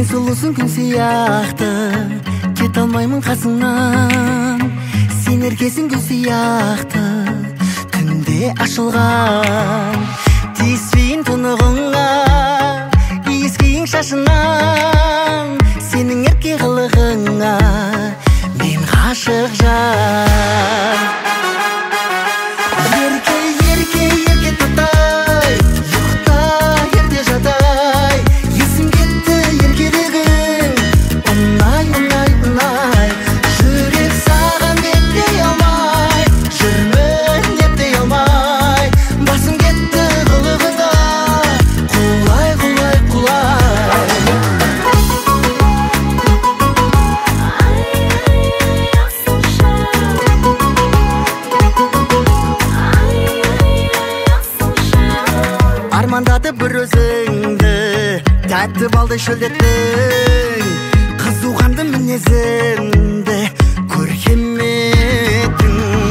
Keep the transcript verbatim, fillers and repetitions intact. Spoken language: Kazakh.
Сұлусың күн сияқты, кете алмаймын қасыңнан. Сен еркесің гүл сияқты, түнде ашылған. Тиіспейін тұнығыңа, иіскейін шашынан. Сенің ерке қылығыңа мен ғашық жан. Ерке, ерке, ерке татай, ұйықта, ерте жатай. Есім кетті еркелігің, ұнай, ұнай, ұнай. Жүрек саған беттей алмай, жүрмін ептей алмай. Басым кетті қылығыңа, құлай, құлай, құлай. Армандатып бір өзіңді, тәтті балдай шөлдеттің. Қызу қанды мінезіңді көркем еттің.